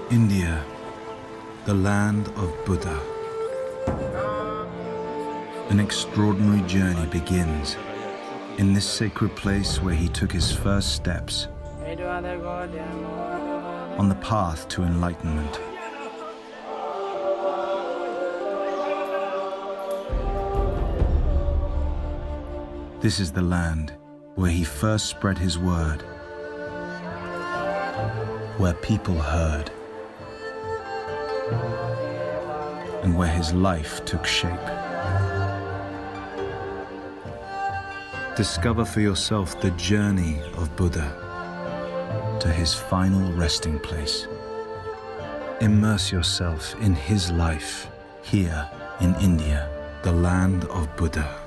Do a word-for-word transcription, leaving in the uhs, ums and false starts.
India, the land of Buddha. An extraordinary journey begins in this sacred place where he took his first steps on the path to enlightenment. This is the land where he first spread his word, where people heard, and where his life took shape. Discover for yourself the journey of Buddha to his final resting place. Immerse yourself in his life here in India, the land of Buddha.